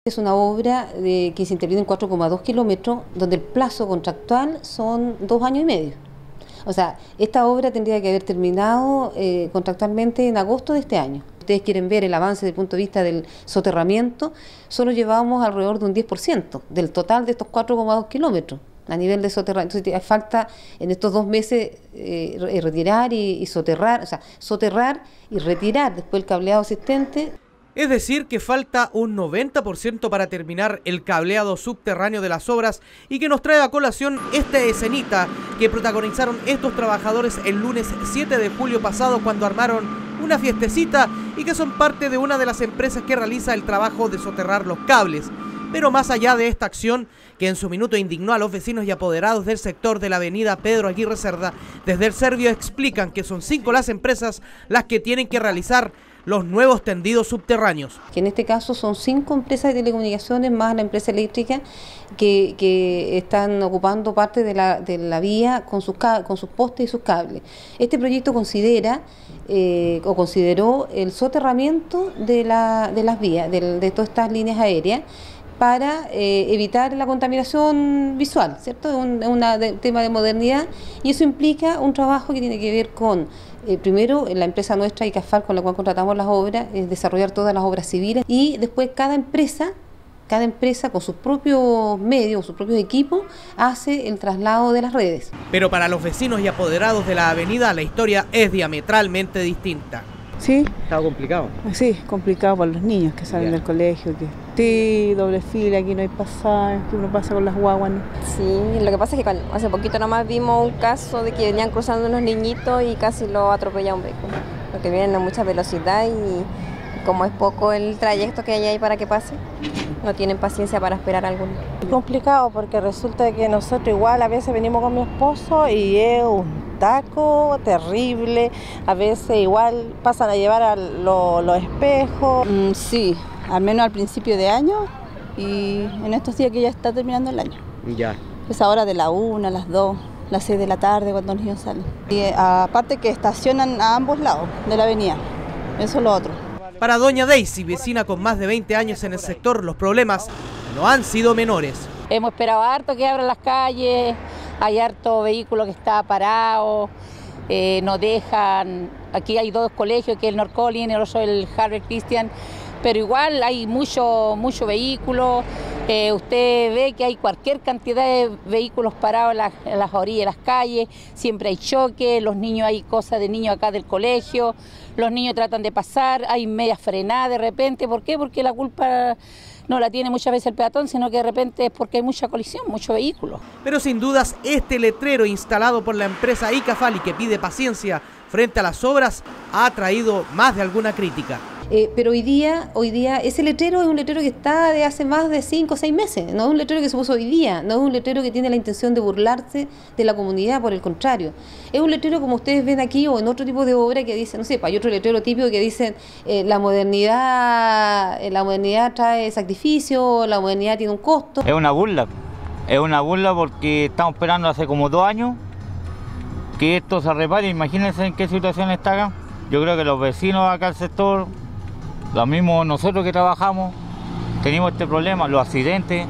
Es una obra que se interviene en 4,2 kilómetros, donde el plazo contractual son 2 años y medio. O sea, esta obra tendría que haber terminado contractualmente en agosto de este año. Ustedes quieren ver el avance desde el punto de vista del soterramiento, solo llevamos alrededor de un 10% del total de estos 4,2 kilómetros a nivel de soterramiento. Entonces falta en estos 2 meses retirar y soterrar, o sea, soterrar y retirar después el cableado existente. Es decir, que falta un 90% para terminar el cableado subterráneo de las obras y que nos trae a colación esta escenita que protagonizaron estos trabajadores el lunes 7 de julio pasado cuando armaron una fiestecita y que son parte de una de las empresas que realiza el trabajo de soterrar los cables. Pero más allá de esta acción, que en su minuto indignó a los vecinos y apoderados del sector de la avenida Pedro Aguirre Cerda, desde el Servio explican que son 5 las empresas las que tienen que realizar los nuevos tendidos subterráneos. Que en este caso son 5 empresas de telecomunicaciones más la empresa eléctrica que están ocupando parte de la vía con sus postes y sus cables. Este proyecto considera o consideró el soterramiento de las vías, de todas estas líneas aéreas, para evitar la contaminación visual, ¿cierto? Es un tema de modernidad y eso implica un trabajo que tiene que ver con, primero, la empresa nuestra, ICAFAL, con la cual contratamos las obras, es desarrollar todas las obras civiles y después cada empresa con sus propios medios, sus propios equipos, hace el traslado de las redes. Pero para los vecinos y apoderados de la avenida, la historia es diametralmente distinta. Sí. ¿Estaba complicado? Sí, complicado para los niños que salen del colegio. Sí, doble fila, aquí no hay pasaje, que uno pasa con las guaguas. Sí, lo que pasa es que hace poquito nomás vimos un caso de que venían cruzando unos niñitos y casi lo atropella un vehículo. Porque vienen a mucha velocidad y como es poco el trayecto que hay ahí para que pase, no tienen paciencia para esperar a alguno. Es complicado porque resulta que nosotros igual a veces venimos con mi esposo y es un taco terrible, a veces igual pasan a llevar los espejos. Sí, al menos al principio de año y en estos días que ya está terminando el año. Ya. Es ahora de la 1, las 2, las 6 de la tarde cuando los niños salen. Y aparte que estacionan a ambos lados de la avenida, eso es lo otro. Para doña Daisy, vecina con más de 20 años en el sector, los problemas no han sido menores. Hemos esperado harto que abran las calles, hay harto vehículo que está parado, nos dejan, aquí hay 2 colegios, que es el North Collins y el otro el Harvard Christian, pero igual hay mucho vehículo, usted ve que hay cualquier cantidad de vehículos parados en las orillas de las calles, siempre hay choques, los niños, hay cosas de niños acá del colegio, los niños tratan de pasar, hay medias frenadas de repente, ¿por qué? Porque la culpa no la tiene muchas veces el peatón, sino que de repente es porque hay mucha colisión, mucho vehículo. Pero sin dudas, este letrero instalado por la empresa ICAFAL y que pide paciencia frente a las obras ha traído más de alguna crítica. Pero hoy día ese letrero es un letrero que está de hace más de 5 o 6 meses, no es un letrero que se puso hoy día, no es un letrero que tiene la intención de burlarse de la comunidad, por el contrario. Es un letrero como ustedes ven aquí o en otro tipo de obra que dice, no sé, hay otro letrero típico que dicen la modernidad trae sacrificio, la modernidad tiene un costo. Es una burla porque estamos esperando hace como 2 años que esto se repare. Imagínense en qué situación está acá. Yo creo que los vecinos acá del sector, lo mismo nosotros que trabajamos, tenemos este problema, los accidentes.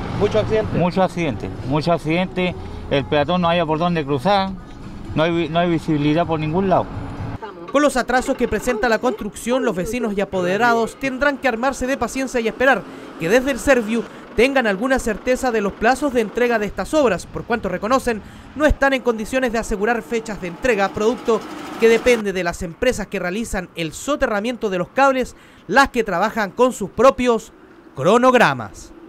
Muchos accidentes, el peatón no haya por dónde cruzar, no hay visibilidad por ningún lado. Con los atrasos que presenta la construcción, los vecinos y apoderados tendrán que armarse de paciencia y esperar que desde el Serviu tengan alguna certeza de los plazos de entrega de estas obras, por cuanto reconocen no están en condiciones de asegurar fechas de entrega, producto que depende de las empresas que realizan el soterramiento de los cables, las que trabajan con sus propios cronogramas.